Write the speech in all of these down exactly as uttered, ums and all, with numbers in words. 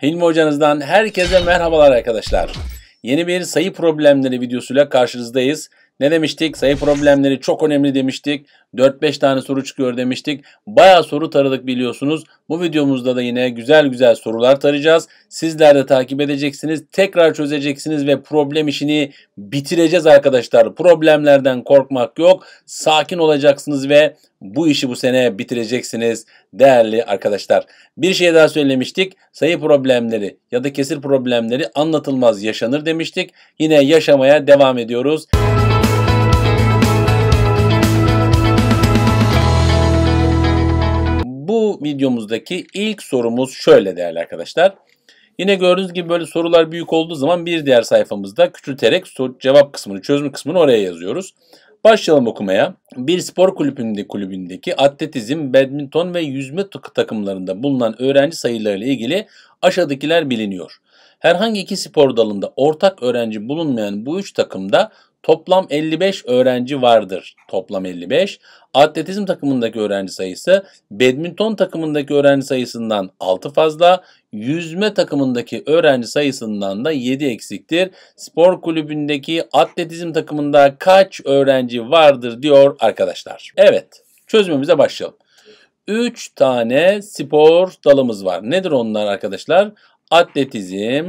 Hilmi Hocanızdan herkese merhabalar arkadaşlar. Yeni bir sayı problemleri videosuyla karşınızdayız. Ne demiştik? Sayı problemleri çok önemli demiştik. dört beş tane soru çıkıyor demiştik. Bayağı soru taradık biliyorsunuz. Bu videomuzda da yine güzel güzel sorular tarayacağız. Sizler de takip edeceksiniz. Tekrar çözeceksiniz ve problem işini bitireceğiz arkadaşlar. Problemlerden korkmak yok. Sakin olacaksınız ve bu işi bu sene bitireceksiniz değerli arkadaşlar. Bir şey daha söylemiştik. Sayı problemleri ya da kesir problemleri anlatılmaz yaşanır demiştik. Yine yaşamaya devam ediyoruz. Bu videomuzdaki ilk sorumuz şöyle değerli arkadaşlar. Yine gördüğünüz gibi böyle sorular büyük olduğu zaman bir diğer sayfamızda küçülterek cevap kısmını, çözüm kısmını oraya yazıyoruz. Başlayalım okumaya. Bir spor kulübünde, kulübündeki atletizm, badminton ve yüzme takımlarında bulunan öğrenci sayılarıyla ilgili aşağıdakiler biliniyor. Herhangi iki spor dalında ortak öğrenci bulunmayan bu üç takımda toplam elli beş öğrenci vardır. Toplam elli beş. Atletizm takımındaki öğrenci sayısı badminton takımındaki öğrenci sayısından altı fazla. Yüzme takımındaki öğrenci sayısından da yedi eksiktir. Spor kulübündeki atletizm takımında kaç öğrenci vardır diyor arkadaşlar. Evet, çözümümüze başlayalım. üç tane spor dalımız var. Nedir onlar arkadaşlar? Atletizm,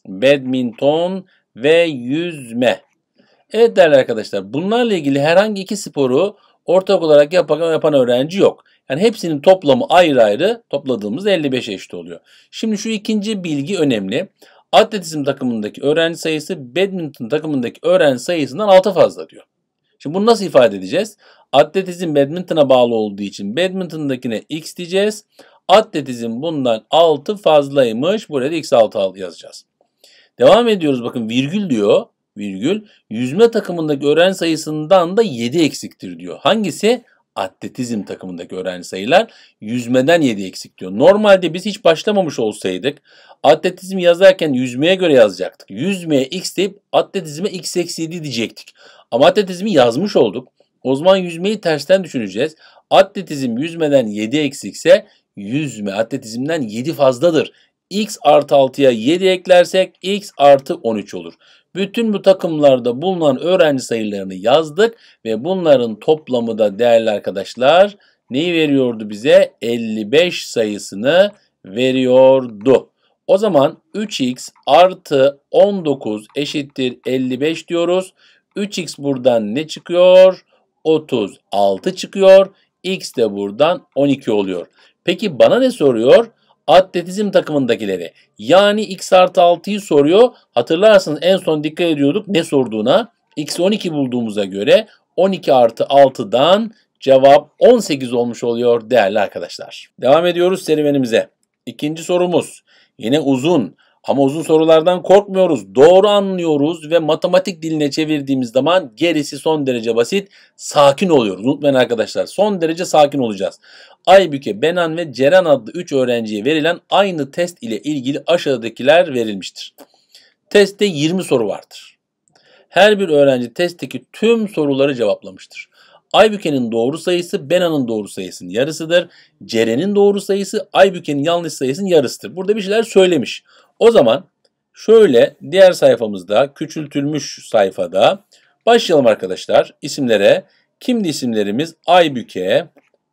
badminton ve yüzme. Evet değerli arkadaşlar, bunlarla ilgili herhangi iki sporu ortak olarak yapan, yapan öğrenci yok. Yani hepsinin toplamı ayrı ayrı topladığımız elli beşe eşit oluyor. Şimdi şu ikinci bilgi önemli. Atletizm takımındaki öğrenci sayısı badminton takımındaki öğrenci sayısından altı fazla diyor. Şimdi bunu nasıl ifade edeceğiz? Atletizm badminton'a bağlı olduğu için badminton'dakine x diyeceğiz. Atletizm bundan altı fazlaymış. Buraya da x altı yazacağız. Devam ediyoruz, bakın virgül diyor. Virgül, yüzme takımındaki öğrenci sayısından da yedi eksiktir diyor. Hangisi? Atletizm takımındaki öğrenci sayılar yüzmeden yedi eksik diyor. Normalde biz hiç başlamamış olsaydık atletizm yazarken yüzmeye göre yazacaktık. Yüzmeye x deyip atletizme x eksi yedi diyecektik. Ama atletizmi yazmış olduk. O zaman yüzmeyi tersten düşüneceğiz. Atletizm yüzmeden yedi eksikse yüzme atletizmden yedi fazladır. X artı altıya yedi eklersek x artı on üç olur. Bütün bu takımlarda bulunan öğrenci sayılarını yazdık ve bunların toplamı da değerli arkadaşlar neyi veriyordu bize? elli beş sayısını veriyordu. O zaman üç x artı on dokuz eşittir elli beş diyoruz. üç x buradan ne çıkıyor? otuz altı çıkıyor. X de buradan on iki oluyor. Peki bana ne soruyor? Atletizm takımındakileri. Yani x artı altıyı soruyor. Hatırlarsınız en son dikkat ediyorduk ne sorduğuna. X on iki bulduğumuza göre on iki artı altıdan cevap on sekiz olmuş oluyor değerli arkadaşlar. Devam ediyoruz serüvenimize. İkinci sorumuz. Yine uzun. Ama uzun sorulardan korkmuyoruz. Doğru anlıyoruz ve matematik diline çevirdiğimiz zaman gerisi son derece basit. Sakin oluyoruz. Unutmayın arkadaşlar. Son derece sakin olacağız. Aybüke, Benan ve Ceren adlı üç öğrenciye verilen aynı test ile ilgili aşağıdakiler verilmiştir. Testte yirmi soru vardır. Her bir öğrenci testteki tüm soruları cevaplamıştır. Aybüke'nin doğru sayısı Benan'ın doğru sayısının yarısıdır. Ceren'in doğru sayısı Aybüke'nin yanlış sayısının yarısıdır. Burada bir şeyler söylemiş. O zaman şöyle diğer sayfamızda küçültülmüş sayfada başlayalım arkadaşlar isimlere. Kimdi isimlerimiz? Aybüke,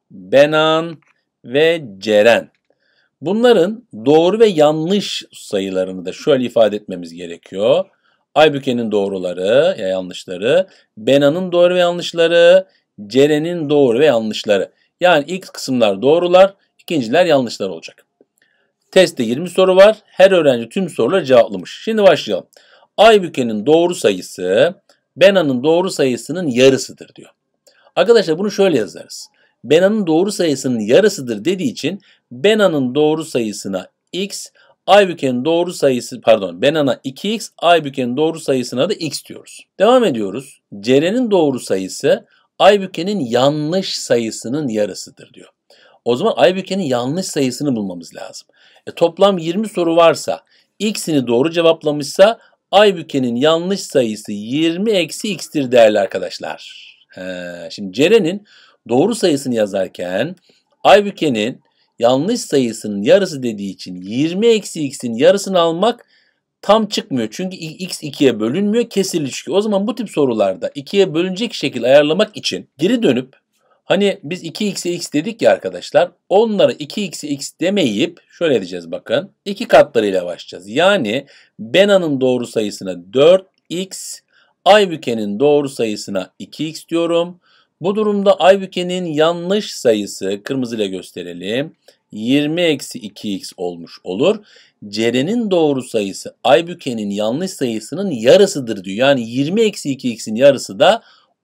Benan ve Ceren. Bunların doğru ve yanlış sayılarını da şöyle ifade etmemiz gerekiyor. Aybüke'nin doğruları ya yanlışları, Benan'ın doğru ve yanlışları, Ceren'in doğru ve yanlışları. Yani ilk kısımlar doğrular, ikinciler yanlışlar olacak. Testte yirmi soru var. Her öğrenci tüm soruları cevaplamış. Şimdi başlayalım. Aybüke'nin doğru sayısı Benan'ın doğru sayısının yarısıdır diyor. Arkadaşlar bunu şöyle yazarız. Benan'ın doğru sayısının yarısıdır dediği için Benan'ın doğru sayısına x, Aybüke'nin doğru sayısı pardon Benan'a iki x, Aybüke'nin doğru sayısına da x diyoruz. Devam ediyoruz. Ceren'in doğru sayısı Aybüke'nin yanlış sayısının yarısıdır diyor. O zaman Aybüke'nin yanlış sayısını bulmamız lazım. E, toplam yirmi soru varsa x'ini doğru cevaplamışsa Aybüke'nin yanlış sayısı yirmi eksi x'tir değerli arkadaşlar. He, şimdi Ceren'in doğru sayısını yazarken Aybüke'nin yanlış sayısının yarısı dediği için yirmi eksi x'in yarısını almak tam çıkmıyor. Çünkü x ikiye bölünmüyor, kesirli çıkıyor. O zaman bu tip sorularda ikiye bölünecek şekil ayarlamak için geri dönüp hani biz iki x'e x dedik ya arkadaşlar. Onlara iki x'e x demeyip şöyle edeceğiz bakın. iki katlarıyla başlayacağız. Yani Bena'nın doğru sayısına dört x, Aybüke'nin doğru sayısına iki x diyorum. Bu durumda Aybüke'nin yanlış sayısı kırmızıyla gösterelim. yirmi eksi iki x olmuş olur. Ceren'in doğru sayısı Aybüke'nin yanlış sayısının yarısıdır diyor. Yani yirmi eksi iki x'in yarısı da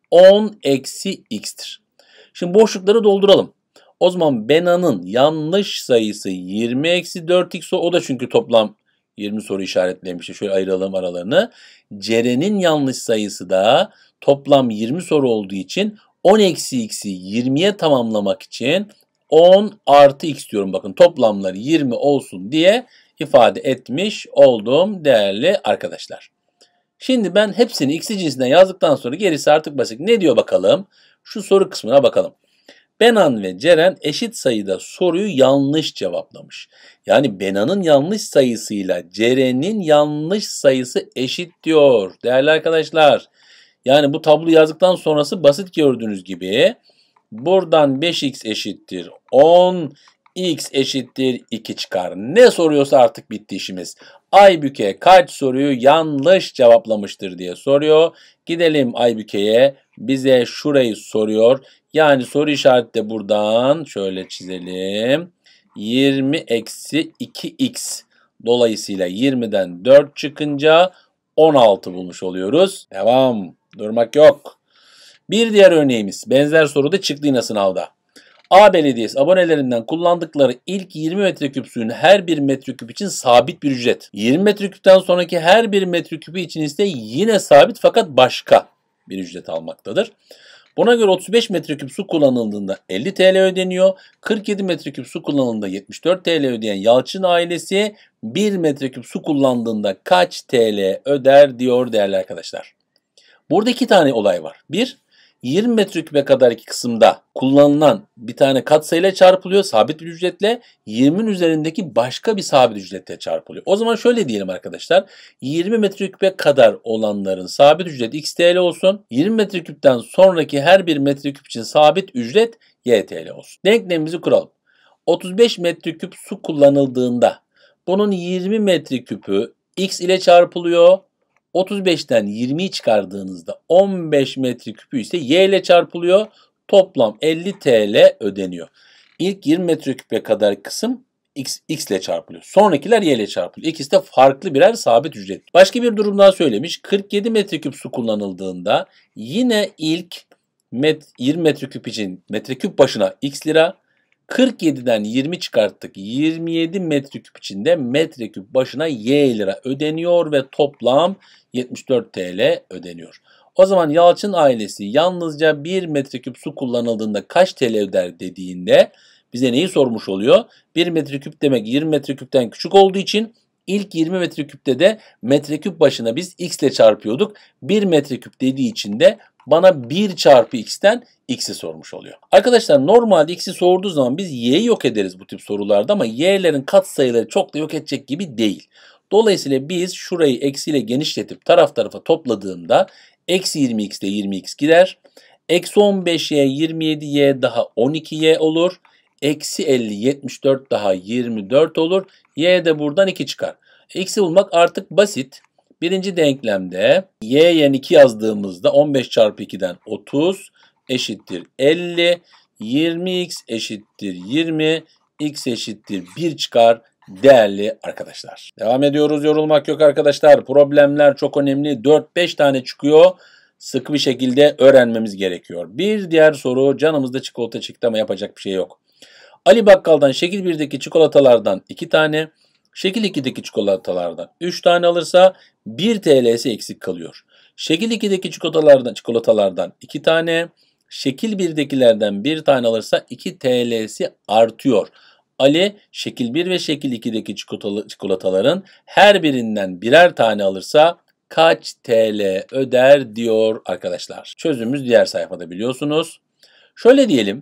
on eksi x'tir. Şimdi boşlukları dolduralım. O zaman Bena'nın yanlış sayısı yirmi eksi dört x, o da çünkü toplam yirmi soru işaretlemişti. Şöyle ayıralım aralarını. Ceren'in yanlış sayısı da toplam yirmi soru olduğu için on eksi x'i yirmiye tamamlamak için on artı x diyorum. Bakın toplamları yirmi olsun diye ifade etmiş oldum değerli arkadaşlar. Şimdi ben hepsini x'i cinsinden yazdıktan sonra gerisi artık basit. Ne diyor bakalım? Şu soru kısmına bakalım. Benan ve Ceren eşit sayıda soruyu yanlış cevaplamış. Yani Benan'ın yanlış sayısıyla Ceren'in yanlış sayısı eşit diyor değerli arkadaşlar. Yani bu tabloyu yazdıktan sonrası basit gördüğünüz gibi. Buradan beş x eşittir on, x eşittir iki çıkar. Ne soruyorsa artık bitti işimiz. Aybüke kaç soruyu yanlış cevaplamıştır diye soruyor. Gidelim Aybüke'ye. Bize şurayı soruyor. Yani soru işareti de buradan şöyle çizelim. yirmi eksi iki x. Dolayısıyla yirmiden dört çıkınca on altı bulmuş oluyoruz. Devam. Durmak yok. Bir diğer örneğimiz. Benzer soru da çıktı yine sınavda. A Belediyesi abonelerinden kullandıkları ilk yirmi metreküp suyun her bir metreküp için sabit bir ücret. yirmi metreküpten sonraki her bir metreküpü için ise yine sabit fakat başka bir ücret almaktadır. Buna göre otuz beş metreküp su kullanıldığında elli TL ödeniyor. kırk yedi metreküp su kullanıldığında yetmiş dört TL ödeyen Yalçın ailesi bir metreküp su kullandığında kaç T L öder diyor değerli arkadaşlar. Burada iki tane olay var. Bir, yirmi metreküpe kadarki kısımda kullanılan bir tane katsayıyla çarpılıyor sabit bir ücretle. yirminin üzerindeki başka bir sabit ücretle çarpılıyor. O zaman şöyle diyelim arkadaşlar. yirmi metreküpe kadar olanların sabit ücret x T L olsun. yirmi metreküpten sonraki her bir metreküp için sabit ücret y T L olsun. Denklemimizi kuralım. otuz beş metreküp su kullanıldığında bunun yirmi metreküpü x ile çarpılıyor. otuz beşten yirmiyi çıkardığınızda on beş metreküpü ise y ile çarpılıyor. Toplam elli TL ödeniyor. İlk yirmi metreküpe kadar kısım x, x ile çarpılıyor. Sonrakiler y ile çarpılıyor. İkisi de farklı birer sabit ücret. Başka bir durum daha söylemiş. kırk yedi metreküp su kullanıldığında yine ilk met, yirmi metreküp için metreküp başına x lira. kırk yediden yirmi çıkarttık. yirmi yedi metreküp için de metreküp başına y lira ödeniyor ve toplam yetmiş dört TL ödeniyor. O zaman Yalçın ailesi yalnızca bir metreküp su kullanıldığında kaç T L öder dediğinde bize neyi sormuş oluyor? bir metreküp demek yirmi metreküpten küçük olduğu için ilk yirmi metreküpte de metreküp başına biz x ile çarpıyorduk. bir metreküp dediği için de bana bir çarpı x'ten x'i sormuş oluyor. Arkadaşlar normalde x'i sorduğu zaman biz y'yi yok ederiz bu tip sorularda ama y'lerin katsayıları çok da yok edecek gibi değil. Dolayısıyla biz şurayı eksiyle genişletip taraf tarafa topladığımda eksi yirmi x ile yirmi x gider. Eksi on beş y yirmi yedi y daha on iki y olur. Eksi elli yetmiş dört daha yirmi dört olur. Y de buradan iki çıkar. X'i bulmak artık basit. Birinci denklemde y yerine iki yazdığımızda on beş çarpı ikiden otuz eşittir elli. yirmi x eşittir yirmi. X eşittir bir çıkar değerli arkadaşlar. Devam ediyoruz. Yorulmak yok arkadaşlar. Problemler çok önemli. dört beş tane çıkıyor. Sıkı bir şekilde öğrenmemiz gerekiyor. Bir diğer soru. Canımızda çikolata çıktı ama yapacak bir şey yok. Ali Bakkal'dan şekil birdeki çikolatalardan iki tane, şekil ikideki çikolatalardan üç tane alırsa bir T L'si eksik kalıyor. Şekil ikideki çikolatalardan, çikolatalardan iki tane, şekil birdekilerden bir tane alırsa iki T L'si artıyor. Ali şekil bir ve şekil ikideki çikolataların her birinden birer tane alırsa kaç T L öder diyor arkadaşlar. Çözümümüz diğer sayfada biliyorsunuz. Şöyle diyelim.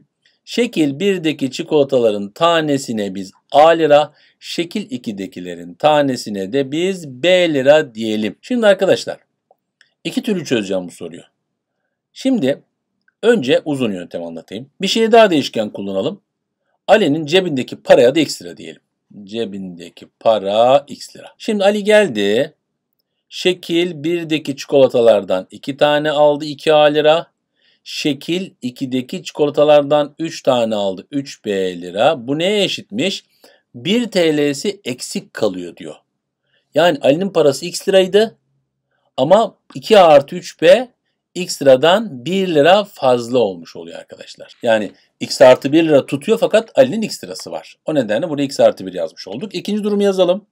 Şekil birdeki çikolataların tanesine biz A lira, şekil ikidekilerin tanesine de biz B lira diyelim. Şimdi arkadaşlar iki türlü çözeceğim bu soruyu. Şimdi önce uzun yöntem anlatayım. Bir şey daha değişken kullanalım. Ali'nin cebindeki paraya da x lira diyelim. Cebindeki para x lira. Şimdi Ali geldi. Şekil birdeki çikolatalardan iki tane aldı iki A lira. Şekil ikideki çikolatalardan üç tane aldı üç B lira. Bu neye eşitmiş? bir T L'si eksik kalıyor diyor. Yani Ali'nin parası x liraydı ama iki A artı üç B x liradan bir lira fazla olmuş oluyor arkadaşlar. Yani x artı bir lira tutuyor fakat Ali'nin x lirası var. O nedenle buraya x artı bir yazmış olduk. İkinci durumu yazalım.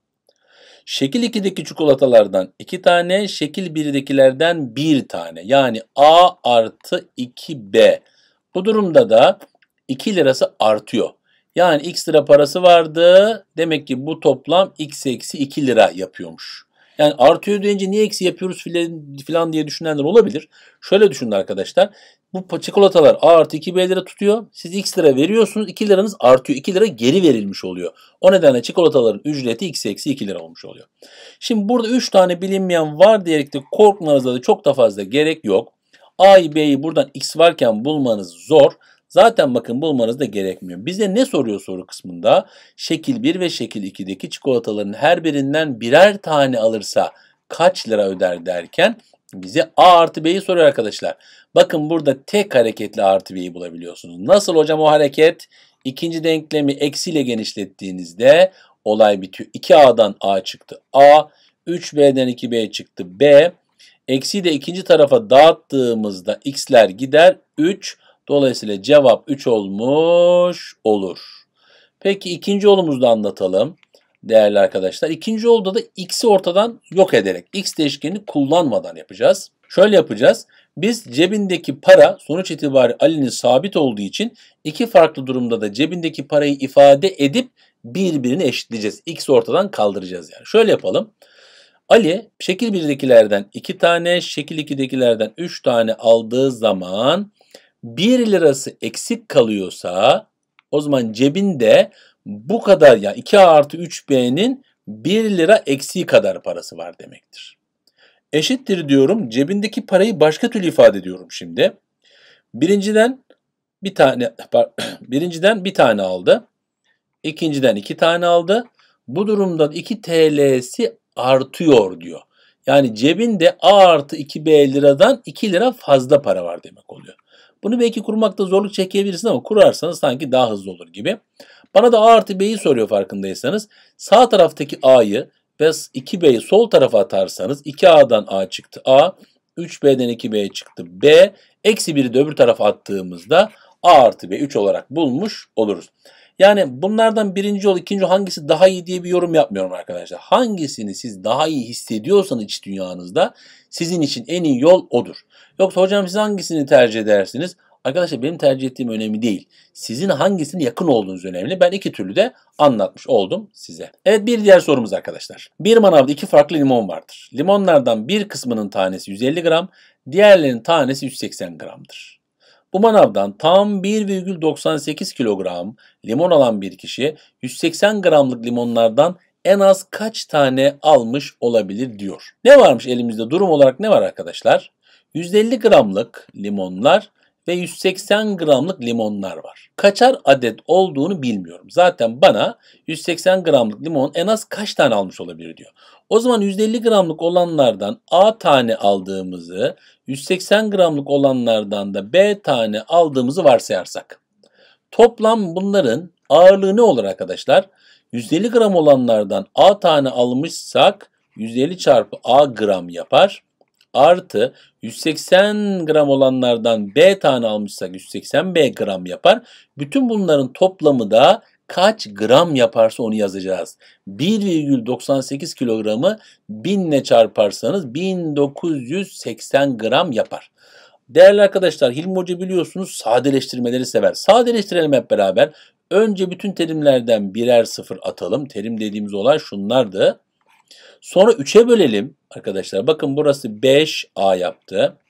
Şekil ikideki çikolatalardan iki tane, şekil birdekilerden bir tane. Yani A artı iki B. Bu durumda da iki lirası artıyor. Yani x lira parası vardı. Demek ki bu toplam x eksi iki lira yapıyormuş. Yani artıyor deyince niye eksi yapıyoruz filan diye düşünenler olabilir. Şöyle düşünün arkadaşlar. Bu çikolatalar A artı iki B lira tutuyor. Siz x lira veriyorsunuz. iki liranız artıyor. iki lira geri verilmiş oluyor. O nedenle çikolataların ücreti x eksi iki lira olmuş oluyor. Şimdi burada üç tane bilinmeyen var diyerek de korkmanıza da çok da fazla gerek yok. A'yı B'yi buradan x varken bulmanız zor. Zaten bakın bulmanız da gerekmiyor. Bize ne soruyor soru kısmında? Şekil bir ve şekil ikideki çikolataların her birinden birer tane alırsa kaç lira öder derken bize A artı B'yi soruyor arkadaşlar. Bakın burada tek hareketli A artı B'yi bulabiliyorsunuz. Nasıl hocam o hareket? İkinci denklemi eksiyle genişlettiğinizde olay bitiyor. iki A'dan A çıktı A, üç B'den iki B çıktı B. Eksiyi de ikinci tarafa dağıttığımızda x'ler gider üç. Dolayısıyla cevap üç olmuş olur. Peki ikinci yolumuzu da anlatalım değerli arkadaşlar. İkinci yolda da x'i ortadan yok ederek x değişkenini kullanmadan yapacağız. Şöyle yapacağız. Biz cebindeki para sonuç itibariyle Ali'nin sabit olduğu için iki farklı durumda da cebindeki parayı ifade edip birbirini eşitleyeceğiz. X'i ortadan kaldıracağız yani. Şöyle yapalım. Ali şekil birdekilerden iki tane, şekil ikidekilerden üç tane aldığı zaman bir lirası eksik kalıyorsa o zaman cebinde bu kadar ya yani iki A artı üç B'nin bir lira eksiği kadar parası var demektir. Eşittir diyorum. Cebindeki parayı başka türlü ifade ediyorum şimdi. Birinciden bir tane birinciden bir tane aldı. İkinciden iki tane aldı. Bu durumda iki T L'si artıyor diyor. Yani cebinde A artı iki B liradan iki lira fazla para var demek oluyor. Bunu belki kurmakta zorluk çekebilirsiniz ama kurarsanız sanki daha hızlı olur gibi. Bana da A artı B'yi soruyor farkındaysanız. Sağ taraftaki A'yı ve iki B'yi sol tarafa atarsanız iki A'dan A çıktı A, üç B'den iki B çıktı B, eksi bir'i de öbür tarafa attığımızda A artı B üç olarak bulmuş oluruz. Yani bunlardan birinci yol, ikinci yol hangisi daha iyi diye bir yorum yapmıyorum arkadaşlar. Hangisini siz daha iyi hissediyorsanız iç dünyanızda sizin için en iyi yol odur. Yoksa hocam siz hangisini tercih edersiniz? Arkadaşlar benim tercih ettiğim önemli değil. Sizin hangisine yakın olduğunuz önemli. Ben iki türlü de anlatmış oldum size. Evet bir diğer sorumuz arkadaşlar. Bir manavda iki farklı limon vardır. Limonlardan bir kısmının tanesi yüz elli gram, diğerlerinin tanesi yüz seksen gramdır. Bu manavdan tam bir virgül doksan sekiz kilogram limon alan bir kişi yüz seksen gramlık limonlardan en az kaç tane almış olabilir diyor. Ne varmış elimizde durum olarak ne var arkadaşlar? yüz elli gramlık limonlar ve yüz seksen gramlık limonlar var. Kaçar adet olduğunu bilmiyorum. Zaten bana yüz seksen gramlık limon en az kaç tane almış olabilir diyor. O zaman yüz elli gramlık olanlardan A tane aldığımızı, yüz seksen gramlık olanlardan da B tane aldığımızı varsayarsak. Toplam bunların ağırlığı ne olur arkadaşlar? yüz elli gram olanlardan A tane almışsak yüz elli çarpı A gram yapar. Artı yüz seksen gram olanlardan B tane almışsak yüz seksen B gram yapar. Bütün bunların toplamı da kaç gram yaparsa onu yazacağız. bir virgül doksan sekiz kilogramı bin ile çarparsanız bin dokuz yüz seksen gram yapar. Değerli arkadaşlar Hilmi Hoca biliyorsunuz sadeleştirmeleri sever. Sadeleştirelim hep beraber. Önce bütün terimlerden birer sıfır atalım. Terim dediğimiz olay şunlardı. Sonra üçe bölelim arkadaşlar. Bakın burası beş A yaptı.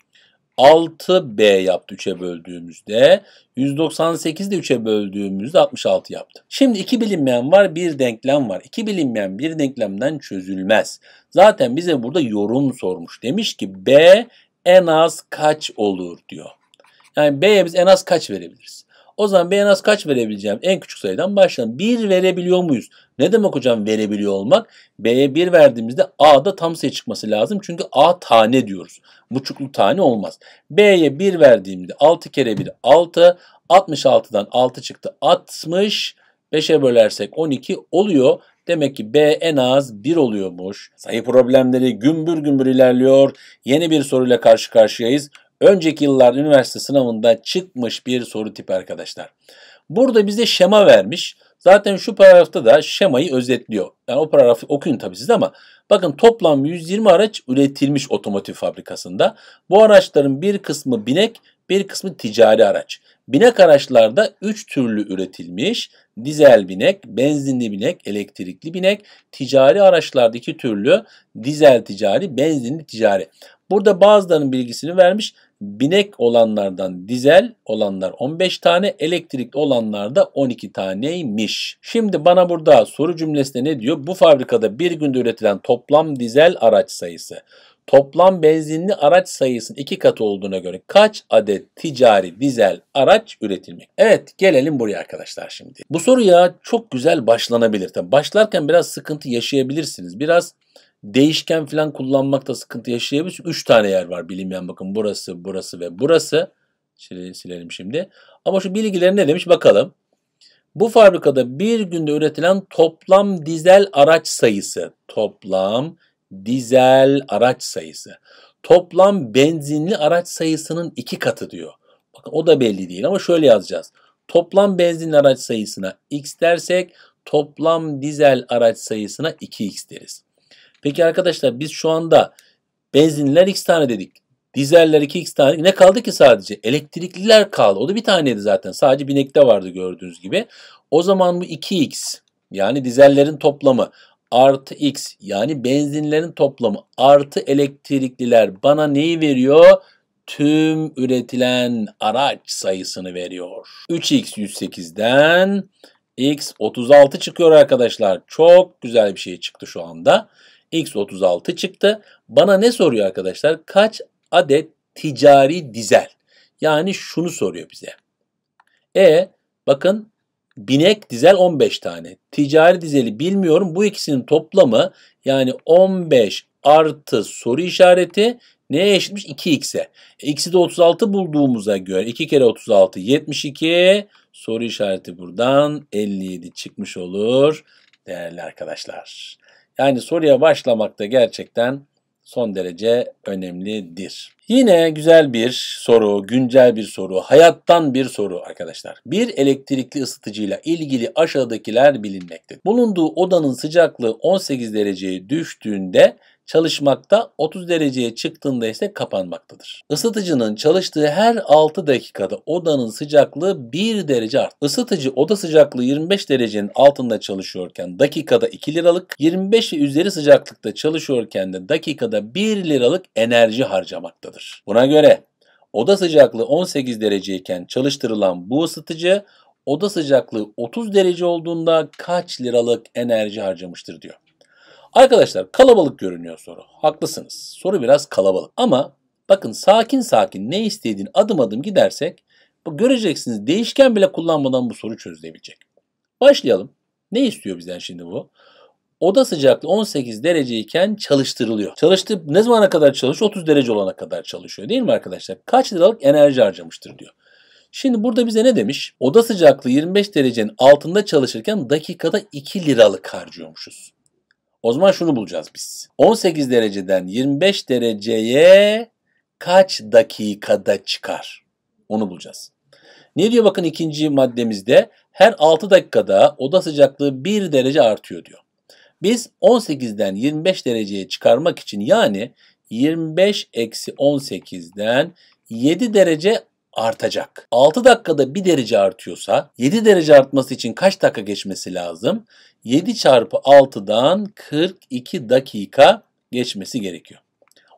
altı B yaptı üçe böldüğümüzde. yüz doksan sekiz de üçe böldüğümüzde altmış altı yaptı. Şimdi iki bilinmeyen var, bir denklem var. İki bilinmeyen bir denklemden çözülmez. Zaten bize burada yorum sormuş. Demiş ki B en az kaç olur diyor. Yani B'ye biz en az kaç verebiliriz? O zaman B'ye en az kaç verebileceğim en küçük sayıdan başlayalım. bir verebiliyor muyuz? Ne demek hocam verebiliyor olmak? B'ye bir verdiğimizde A'da tam sayı çıkması lazım. Çünkü A tane diyoruz. Buçuklu tane olmaz. B'ye bir verdiğimde altı kere bir altı. altmış altıdan altı çıktı. altmış. beşe bölersek on iki oluyor. Demek ki B en az bir oluyormuş. Sayı problemleri gümbür gümbür ilerliyor. Yeni bir soruyla karşı karşıyayız. Önceki yıllarda üniversite sınavında çıkmış bir soru tipi arkadaşlar. Burada bize şema vermiş. Zaten şu paragrafta da şemayı özetliyor. Yani o paragrafı okuyun tabii siz ama bakın toplam yüz yirmi araç üretilmiş otomotiv fabrikasında. Bu araçların bir kısmı binek, bir kısmı ticari araç. Binek araçlarda üç türlü üretilmiş. Dizel binek, benzinli binek, elektrikli binek. Ticari araçlarda iki türlü dizel ticari, benzinli ticari. Burada bazılarının bilgisini vermiş. Binek olanlardan dizel olanlar on beş tane, elektrikli olanlar da on iki taneymiş. Şimdi bana burada soru cümlesinde ne diyor? Bu fabrikada bir günde üretilen toplam dizel araç sayısı, toplam benzinli araç sayısının iki katı olduğuna göre kaç adet ticari dizel araç üretilmek? Evet, gelelim buraya arkadaşlar şimdi. Bu soruya çok güzel başlanabilir. Tabii başlarken biraz sıkıntı yaşayabilirsiniz. Biraz değişken falan kullanmakta sıkıntı yaşayabilirsiniz. üç tane yer var bilinmeyen, bakın burası, burası ve burası. Silelim, silelim şimdi. Ama şu bilgileri ne demiş bakalım. Bu fabrikada bir günde üretilen toplam dizel araç sayısı, toplam dizel araç sayısı, toplam benzinli araç sayısının iki katı diyor. Bakın o da belli değil ama şöyle yazacağız. Toplam benzinli araç sayısına x dersek toplam dizel araç sayısına iki x deriz. Peki arkadaşlar biz şu anda benzinliler x tane dedik. Dizeller iki x tane. Ne kaldı ki sadece? Elektrikliler kaldı. O da bir taneydi zaten. Sadece binekte vardı gördüğünüz gibi. O zaman bu iki x yani dizellerin toplamı artı x yani benzinlerin toplamı artı elektrikliler bana neyi veriyor? Tüm üretilen araç sayısını veriyor. üç x yüz sekizden x otuz altı çıkıyor arkadaşlar. Çok güzel bir şey çıktı şu anda. X otuz altı çıktı. Bana ne soruyor arkadaşlar? Kaç adet ticari dizel? Yani şunu soruyor bize. E bakın binek dizel on beş tane. Ticari dizeli bilmiyorum. Bu ikisinin toplamı yani on beş artı soru işareti neye eşitmiş? iki x'e. X'i de otuz altı bulduğumuza göre iki kere otuz altı yetmiş iki. Soru işareti buradan elli yedi çıkmış olur değerli arkadaşlar. Yani soruya başlamakta gerçekten son derece önemlidir. Yine güzel bir soru, güncel bir soru, hayattan bir soru arkadaşlar. Bir elektrikli ısıtıcıyla ilgili aşağıdakiler bilinmektedir. Bulunduğu odanın sıcaklığı on sekiz dereceye düştüğünde çalışmakta, otuz dereceye çıktığında ise kapanmaktadır. Isıtıcının çalıştığı her altı dakikada odanın sıcaklığı bir derece artar. Isıtıcı oda sıcaklığı yirmi beş derecenin altında çalışıyorken dakikada iki liralık, yirmi beş ve üzeri sıcaklıkta çalışıyorken de dakikada bir liralık enerji harcamaktadır. Buna göre oda sıcaklığı on sekiz dereceyken çalıştırılan bu ısıtıcı oda sıcaklığı otuz derece olduğunda kaç liralık enerji harcamıştır diyor. Arkadaşlar kalabalık görünüyor soru. Haklısınız. Soru biraz kalabalık. Ama bakın sakin sakin ne istediğini adım adım gidersek göreceksiniz değişken bile kullanmadan bu soru çözülebilecek. Başlayalım. Ne istiyor bizden şimdi bu? Oda sıcaklığı on sekiz dereceyken çalıştırılıyor. Çalıştı ne zamana kadar çalışıyor? otuz derece olana kadar çalışıyor değil mi arkadaşlar? Kaç liralık enerji harcamıştır diyor. Şimdi burada bize ne demiş? Oda sıcaklığı yirmi beş derecenin altında çalışırken dakikada iki liralık harcıyormuşuz. O zaman şunu bulacağız biz. on sekiz dereceden yirmi beş dereceye kaç dakikada çıkar? Onu bulacağız. Ne diyor bakın ikinci maddemizde? Her altı dakikada oda sıcaklığı bir derece artıyor diyor. Biz on sekizden yirmi beş dereceye çıkarmak için yani yirmi beş eksi on sekizden yedi derece artacak. altı dakikada bir derece artıyorsa yedi derece artması için kaç dakika geçmesi lazım? yedi çarpı altıdan kırk iki dakika geçmesi gerekiyor.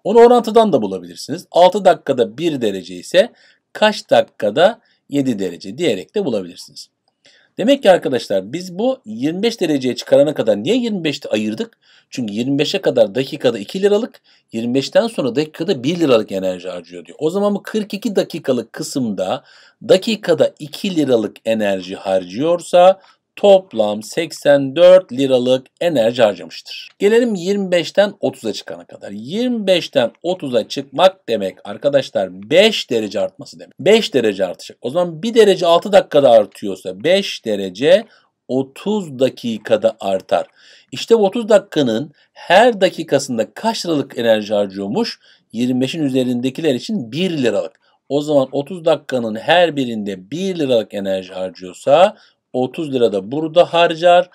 Onu orantıdan da bulabilirsiniz. altı dakikada bir derece ise kaç dakikada yedi derece diyerek de bulabilirsiniz. Demek ki arkadaşlar biz bu yirmi beş dereceye çıkarana kadar niye yirmi beşte ayırdık? Çünkü yirmi beşe kadar dakikada iki liralık, yirmi beşten sonra dakikada bir liralık enerji harcıyor diyor. O zaman bu kırk iki dakikalık kısımda dakikada iki liralık enerji harcıyorsa toplam seksen dört liralık enerji harcamıştır. Gelelim yirmi beşten otuza çıkana kadar. yirmi beşten otuza çıkmak demek arkadaşlar beş derece artması demek. beş derece artacak. O zaman bir derece altı dakikada artıyorsa beş derece otuz dakikada artar. İşte bu otuz dakikanın her dakikasında kaç liralık enerji harcıyormuş? yirmi beşin üzerindekiler için bir liralık. O zaman otuz dakikanın her birinde bir liralık enerji harcıyorsa otuz lira da burada harcar.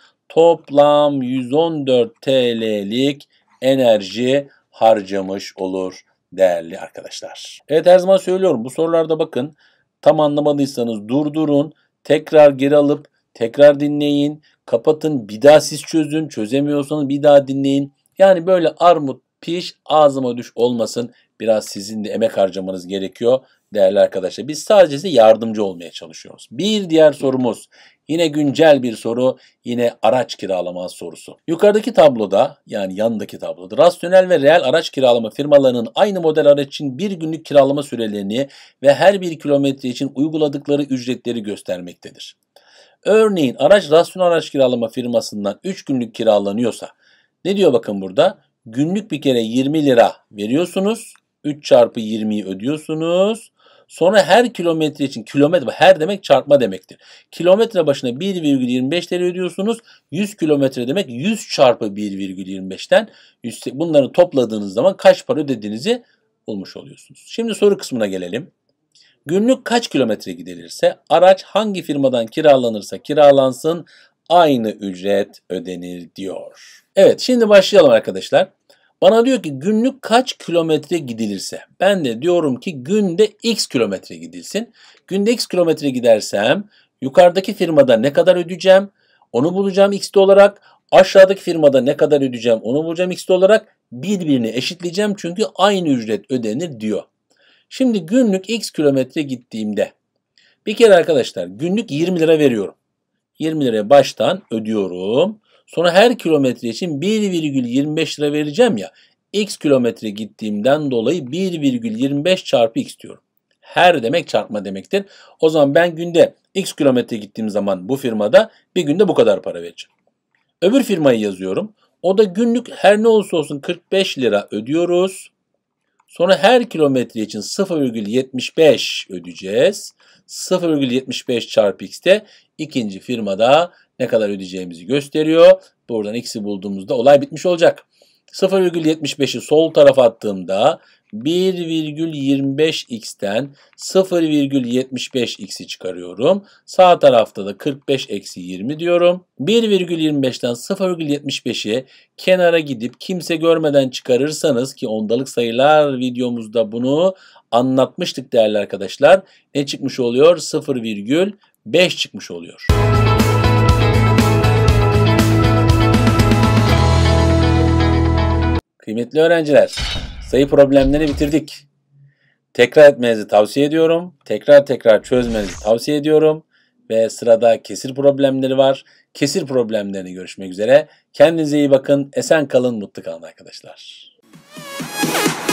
Toplam yüz on dört T L'lik enerji harcamış olur değerli arkadaşlar. Evet, her zaman söylüyorum, bu sorularda bakın tam anlamadıysanız durdurun, tekrar geri alıp tekrar dinleyin, kapatın, bir daha siz çözün, çözemiyorsanız bir daha dinleyin. Yani böyle armut piş ağzıma düş olmasın, biraz sizin de emek harcamanız gerekiyor değerli arkadaşlar. Biz sadece size yardımcı olmaya çalışıyoruz. Bir diğer sorumuz yine güncel bir soru, yine araç kiralama sorusu. Yukarıdaki tabloda, yani yandaki tabloda rasyonel ve reel araç kiralama firmalarının aynı model araç için bir günlük kiralama sürelerini ve her bir kilometre için uyguladıkları ücretleri göstermektedir. Örneğin araç rasyonel araç kiralama firmasından üç günlük kiralanıyorsa ne diyor bakın burada? Günlük bir kere yirmi lira veriyorsunuz. üç çarpı yirmiyi ödüyorsunuz. Sonra her kilometre için, kilometre her demek çarpma demektir. Kilometre başına bir virgül yirmi beş lira ödüyorsunuz. yüz kilometre demek yüz çarpı bir virgül yirmi beşten bunları topladığınız zaman kaç para ödediğinizi bulmuş oluyorsunuz. Şimdi soru kısmına gelelim. Günlük kaç kilometre gidilirse araç hangi firmadan kiralanırsa kiralansın aynı ücret ödenir diyor. Evet, şimdi başlayalım arkadaşlar. Bana diyor ki günlük kaç kilometre gidilirse. Ben de diyorum ki günde x kilometre gidilsin. Günde x kilometre gidersem yukarıdaki firmada ne kadar ödeyeceğim? Onu bulacağım x'te olarak. Aşağıdaki firmada ne kadar ödeyeceğim? Onu bulacağım x'te olarak. Birbirini eşitleyeceğim çünkü aynı ücret ödenir diyor. Şimdi günlük x kilometre gittiğimde bir kere arkadaşlar günlük yirmi lira veriyorum. yirmi liraya baştan ödüyorum. Sonra her kilometre için bir virgül yirmi beş lira vereceğim ya. X kilometre gittiğimden dolayı bir virgül yirmi beş çarpı x diyorum. Her demek çarpma demektir. O zaman ben günde x kilometre gittiğim zaman bu firmada bir günde bu kadar para vereceğim. Öbür firmayı yazıyorum. O da günlük her ne olursa olsun kırk beş lira ödüyoruz. Sonra her kilometre için sıfır virgül yetmiş beş ödeyeceğiz. sıfır virgül yetmiş beş çarpı x'te ikinci firmada ne kadar ödeyeceğimizi gösteriyor. Buradan x'i bulduğumuzda olay bitmiş olacak. sıfır virgül yetmiş beşi sol tarafa attığımda bir virgül yirmi beş x'ten sıfır virgül yetmiş beş x'i çıkarıyorum. Sağ tarafta da kırk beş eksi yirmi diyorum. bir virgül yirmi beşten sıfır virgül yetmiş beşi kenara gidip kimse görmeden çıkarırsanız, ki ondalık sayılar videomuzda bunu anlatmıştık değerli arkadaşlar. Ne çıkmış oluyor? sıfır virgül beş çıkmış oluyor. Kıymetli öğrenciler, sayı problemlerini bitirdik. Tekrar etmenizi tavsiye ediyorum. Tekrar tekrar çözmenizi tavsiye ediyorum. Ve sırada kesir problemleri var. Kesir problemlerini görüşmek üzere. Kendinize iyi bakın. Esen kalın, mutlu kalın arkadaşlar.